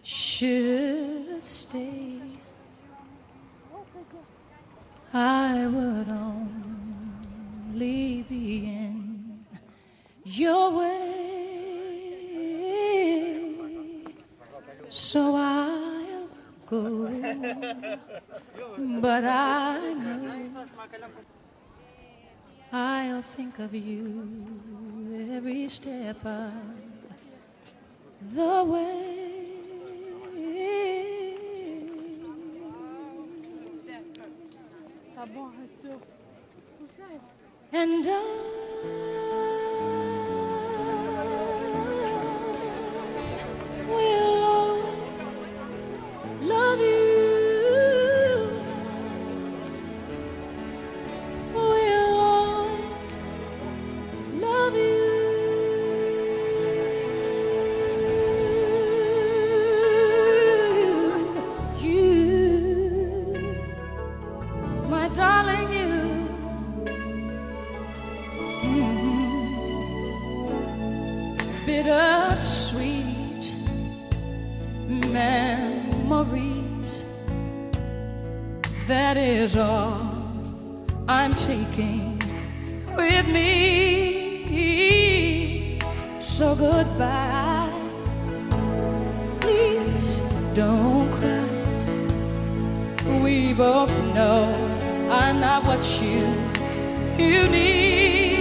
should stay, I would only be in your way. So I'll go, but I know I'll think of you every step of the way. And I will always love you. Will always love you. You, my darling, you. Bittersweet memories, that is all I'm taking with me. So goodbye, please don't cry. We both know I'm not what you need.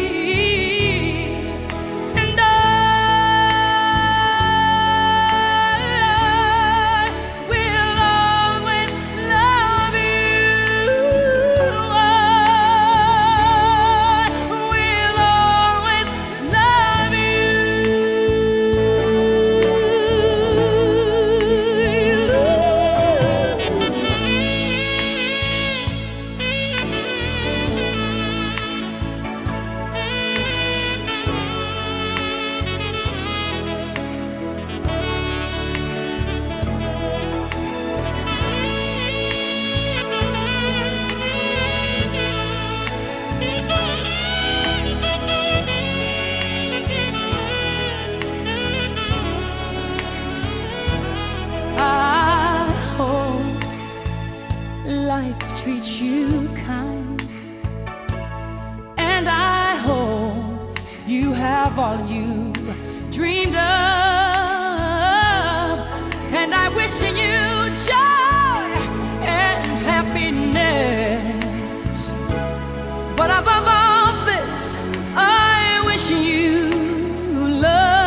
Life treats you kind, and I hope you have all you dreamed of, and I wish you joy and happiness. But above all this, I wish you love.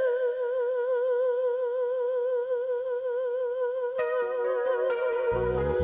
You